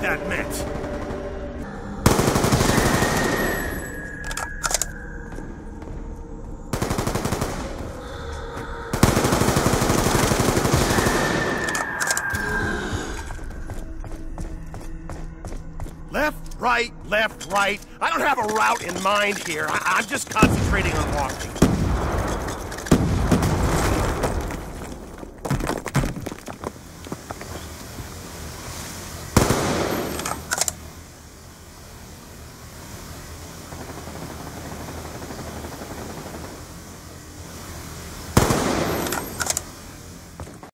that meant. Left, right. I don't have a route in mind here. I'm just concentrating on walking.